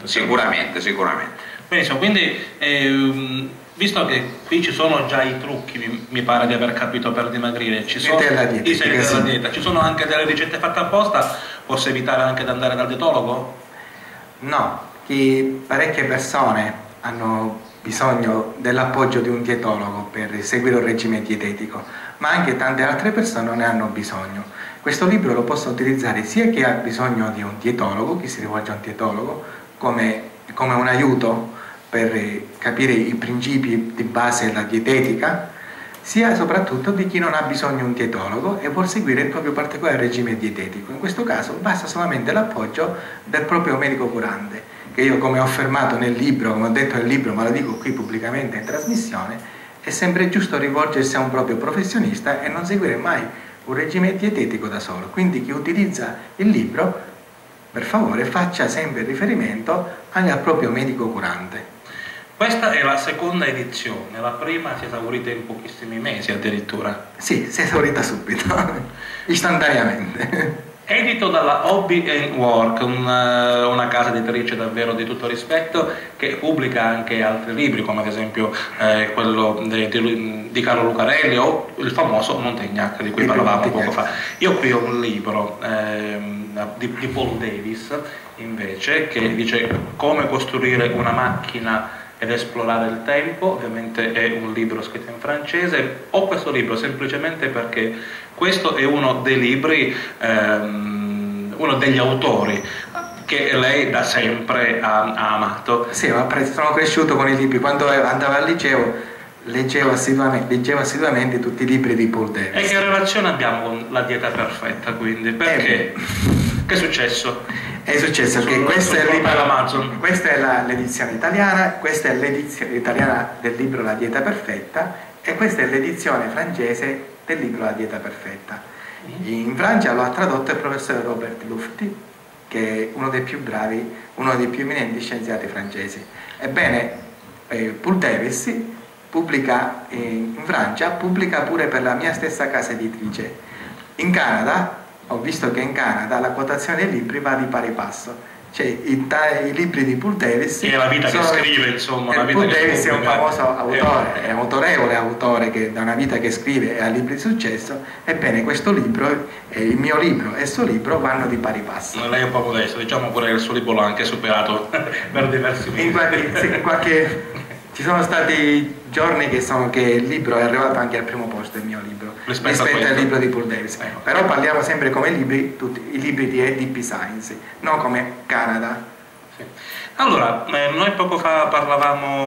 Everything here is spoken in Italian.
sicuramente. Sicuramente, sicuramente. Benissimo, quindi visto che qui ci sono già i trucchi, mi pare di aver capito, per dimagrire, ci sono i segreti della dieta, ci sono anche delle ricette fatte apposta, posso evitare anche di andare dal dietologo? No, parecchie persone hanno bisogno dell'appoggio di un dietologo per seguire un regime dietetico, ma anche tante altre persone non ne hanno bisogno. Questo libro lo posso utilizzare sia chi ha bisogno di un dietologo, chi si rivolge a un dietologo, come un aiuto per capire i principi di base della dietetica, sia soprattutto di chi non ha bisogno di un dietologo e vuol seguire il proprio particolare regime dietetico. In questo caso basta solamente l'appoggio del proprio medico curante, che io, come ho affermato nel libro, come ho detto nel libro, ma lo dico qui pubblicamente in trasmissione, è sempre giusto rivolgersi a un proprio professionista e non seguire mai un regime dietetico da solo. Quindi chi utilizza il libro, per favore, faccia sempre riferimento anche al proprio medico curante. Questa è la seconda edizione, la prima si è esaurita in pochissimi mesi addirittura. Sì, si è esaurita subito, istantaneamente. Edito dalla Hobby and Work, una casa editrice davvero di tutto rispetto, che pubblica anche altri libri, come ad esempio quello di Carlo Lucarelli o il famoso Montaignac di cui parlavamo poco fa. Io qui ho un libro di Paul Davis, invece, che dice come costruire una macchina ed esplorare il tempo. Ovviamente è un libro scritto in francese. Ho questo libro semplicemente perché questo è uno dei libri, uno degli autori che lei da sempre ha amato. Sì, sono cresciuto con i libri. Quando andavo al liceo leggevo assiduamente tutti i libri di Paul Davis. E che relazione abbiamo con la dieta perfetta, quindi? Perché? Che è successo? È successo che questo è il libro, questa è l'edizione italiana, questa è l'edizione italiana del libro La dieta perfetta e questa è l'edizione francese del libro La dieta perfetta. In Francia lo ha tradotto il professore Robert Lufti, che è uno dei più bravi, uno dei più eminenti scienziati francesi. Ebbene, Paul Davis pubblica in Francia, pubblica pure per la mia stessa casa editrice. In Canada ho visto che in Canada la quotazione dei libri va di pari passo, cioè i libri di Paul Davis è la vita che scrive, insomma. Paul Davis è un famoso autore, è un autorevole autore che da una vita che scrive e ha libri di successo. Ebbene, questo libro, il mio libro e il suo libro vanno di pari passo. Lei è un po' modesto, diciamo pure che il suo libro l'ha anche superato per diversi mesi. Ci sono stati giorni che il libro è arrivato anche al primo posto, il mio libro, rispetto al libro di Paul Davis. Però parliamo sempre come libri, i libri di Edp Sciences, non come Canada. Sì. Allora, noi poco fa parlavamo